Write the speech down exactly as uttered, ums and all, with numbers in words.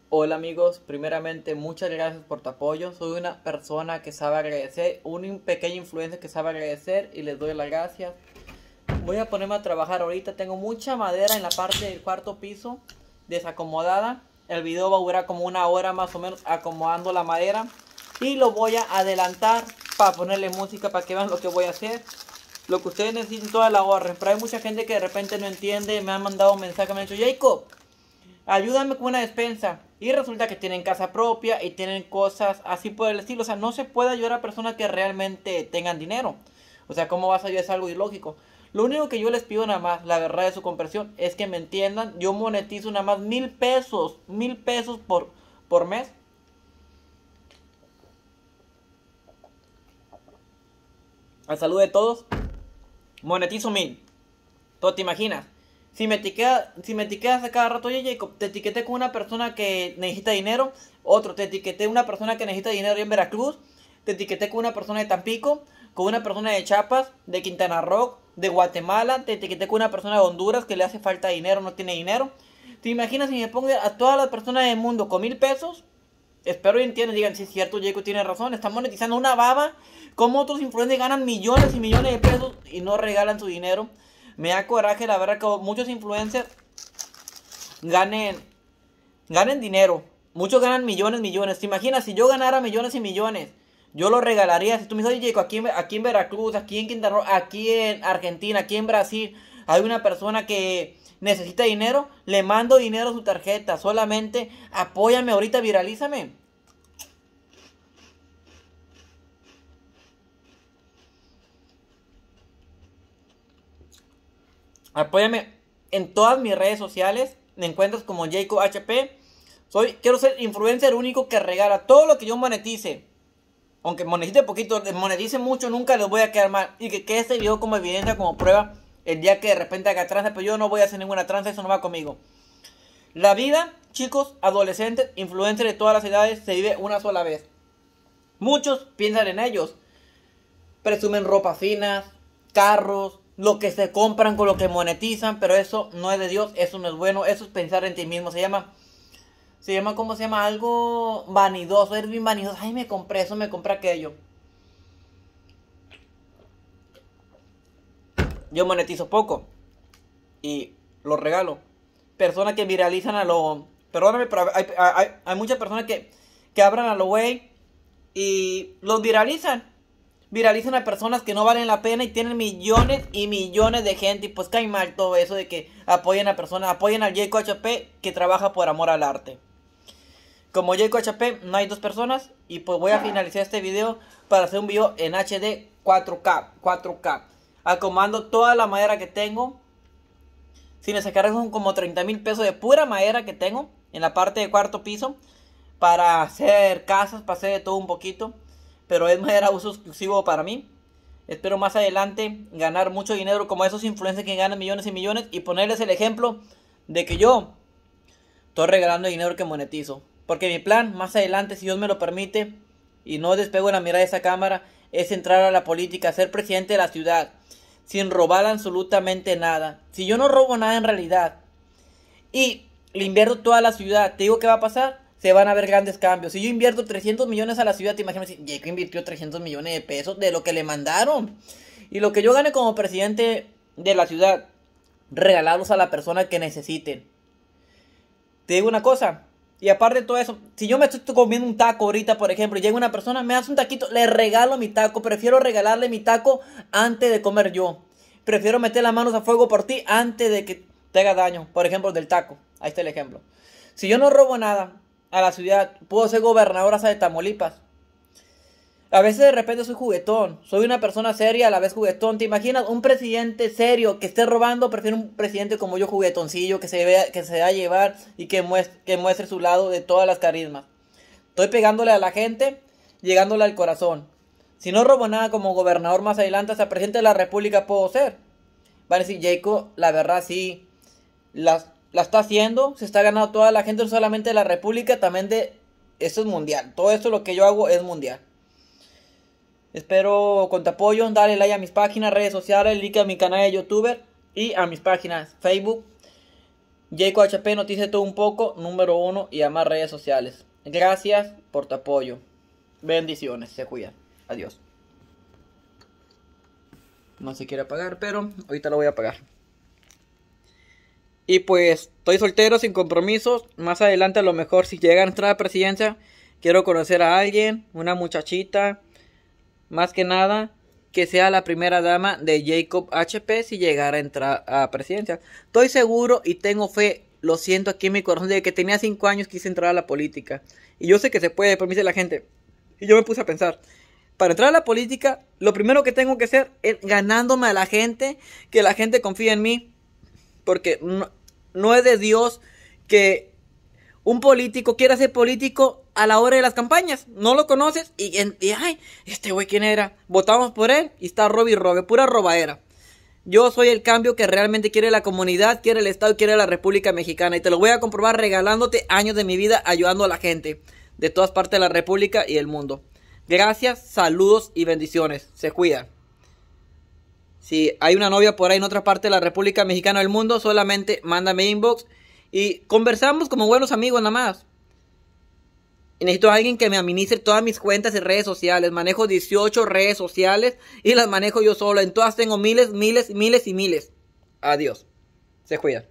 Hola amigos, primeramente muchas gracias por tu apoyo. Soy una persona que sabe agradecer, un pequeño influencer que sabe agradecer y les doy las gracias. Voy a ponerme a trabajar ahorita, tengo mucha madera en la parte del cuarto piso desacomodada. El video va a durar como una hora más o menos acomodando la madera y lo voy a adelantar para ponerle música para que vean lo que voy a hacer. Lo que ustedes necesiten toda la hora, pero hay mucha gente que de repente no entiende, me han mandado un mensaje, me han dicho: Jacob, ayúdame con una despensa. Y resulta que tienen casa propia y tienen cosas así por el estilo. O sea, no se puede ayudar a personas que realmente tengan dinero. O sea, ¿cómo vas a ayudar? Es algo ilógico. Lo único que yo les pido nada más, la verdad de su conversión, es que me entiendan. Yo monetizo nada más mil pesos. Mil pesos por, por mes. Al saludo de todos. Monetizo mil. ¿Tú te imaginas? Si me etiquetas si me etiquetas a cada rato: oye Jacob, te etiqueté con una persona que necesita dinero. Otro, te etiqueté una persona que necesita dinero en Veracruz. Te etiqueté con una persona de Tampico, con una persona de Chiapas, de Quintana Roo, de Guatemala. Te etiqueté con una persona de Honduras que le hace falta dinero, no tiene dinero. ¿Te imaginas si me pongo a todas las personas del mundo con mil pesos? Espero y entiendan, digan: sí es cierto, Jacob tiene razón, está monetizando una baba. Como otros influencers ganan millones y millones de pesos y no regalan su dinero. Me da coraje, la verdad, que muchos influencers ganen, ganen dinero. Muchos ganan millones, millones. ¿Te imaginas? Si yo ganara millones y millones, yo lo regalaría. Si tú me dices: oye, Jacob, aquí, en- aquí en Veracruz, aquí en Quintana Roo, aquí en Argentina, aquí en Brasil, hay una persona que necesita dinero, le mando dinero a su tarjeta. Solamente apóyame ahorita, viralízame. Apóyame en todas mis redes sociales. Me encuentras como Jacob H P. Soy, quiero ser influencer único que regala todo lo que yo monetice. Aunque monetice poquito, monetice mucho, nunca les voy a quedar mal. Y que quede este video como evidencia, como prueba, el día que de repente haga tranza. Pero yo no voy a hacer ninguna tranza, eso no va conmigo. La vida, chicos, adolescentes, influencers de todas las edades, se vive una sola vez. Muchos piensan en ellos. Presumen ropa finas, carros, lo que se compran con lo que monetizan, pero eso no es de Dios, eso no es bueno, eso es pensar en ti mismo. Se llama, se llama, ¿cómo se llama? Algo vanidoso, eres bien vanidoso. Ay, me compré eso, me compré aquello. Yo monetizo poco y lo regalo. Personas que viralizan a lo... Perdóname, pero hay, hay, hay muchas personas que, que abran a lo güey y los viralizan. Viralizan a personas que no valen la pena y tienen millones y millones de gente. Y pues cae mal todo eso de que apoyen a personas, apoyen al Jacob H P que trabaja por amor al arte. Como Jacob H P no hay dos personas. Y pues voy a finalizar este video para hacer un video en H D cuatro K, cuatro K, acomodando toda la madera que tengo. Sin sacar son como treinta mil pesos de pura madera que tengo en la parte de cuarto piso para hacer casas, para hacer de todo un poquito. Pero es madera uso exclusivo para mí. Espero más adelante ganar mucho dinero como esos influencers que ganan millones y millones y ponerles el ejemplo de que yo estoy regalando dinero que monetizo. Porque mi plan más adelante, si Dios me lo permite y no despego la mirada de esa cámara, es entrar a la política, ser presidente de la ciudad sin robar absolutamente nada. Si yo no robo nada en realidad y le invierto toda la ciudad, ¿te digo qué va a pasar? Se van a ver grandes cambios. Si yo invierto trescientos millones a la ciudad, te imaginas si Jacob invirtió trescientos millones de pesos de lo que le mandaron. Y lo que yo gane como presidente de la ciudad, regalarlos a la persona que necesiten. Te digo una cosa, y aparte de todo eso, si yo me estoy comiendo un taco ahorita, por ejemplo, y llega una persona, me hace un taquito, le regalo mi taco. Prefiero regalarle mi taco antes de comer yo. Prefiero meter las manos a fuego por ti antes de que te haga daño. Por ejemplo, del taco. Ahí está el ejemplo. Si yo no robo nada a la ciudad, puedo ser gobernador hasta de Tamaulipas. A veces de repente soy juguetón, soy una persona seria a la vez juguetón. ¿Te imaginas un presidente serio que esté robando? Prefiero un presidente como yo, juguetoncillo, que se vea, que se va a llevar y que muestre, que muestre su lado de todas las carismas. Estoy pegándole a la gente, llegándole al corazón. Si no robo nada como gobernador más adelante, hasta presidente de la república puedo ser. Van a decir: Jacob, la verdad sí, las la está haciendo, se está ganando toda la gente, no solamente de la república, también de... Esto es mundial, todo esto lo que yo hago es mundial. Espero con tu apoyo, dale like a mis páginas, redes sociales, like a mi canal de youtuber y a mis páginas Facebook, Jacob H P, noticia todo un poco, número uno y a más redes sociales. Gracias por tu apoyo. Bendiciones, se cuidan. Adiós. No se quiere apagar, pero ahorita lo voy a apagar. Y pues, estoy soltero, sin compromisos. Más adelante, a lo mejor, si llega a entrar a la presidencia, quiero conocer a alguien, una muchachita. Más que nada, que sea la primera dama de Jacob H P si llegara a entrar a la presidencia. Estoy seguro y tengo fe, lo siento aquí en mi corazón, de que tenía cinco años quise entrar a la política. Y yo sé que se puede, pero me dice la gente. Y yo me puse a pensar, para entrar a la política, lo primero que tengo que hacer es ganándome a la gente, que la gente confíe en mí. Porque no, no es de Dios que un político quiera ser político a la hora de las campañas. No lo conoces y, y ay, este güey, ¿quién era? Votamos por él y está robe y robe, pura robadera. Yo soy el cambio que realmente quiere la comunidad, quiere el Estado y quiere la República Mexicana. Y te lo voy a comprobar regalándote años de mi vida, ayudando a la gente de todas partes de la República y el mundo. Gracias, saludos y bendiciones. Se cuidan. Si hay una novia por ahí en otra parte de la República Mexicana o del mundo, solamente mándame inbox y conversamos como buenos amigos nada más. Y necesito a alguien que me administre todas mis cuentas y redes sociales. Manejo dieciocho redes sociales y las manejo yo solo. En todas tengo miles, miles, miles y miles. Adiós. Se cuidan.